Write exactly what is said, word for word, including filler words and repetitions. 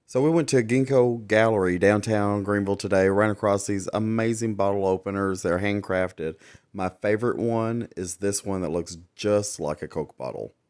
So we went to Ginkgo Gallery downtown Greenville today, ran across these amazing bottle openers. They're handcrafted. My favorite one is this one that looks just like a Coke bottle.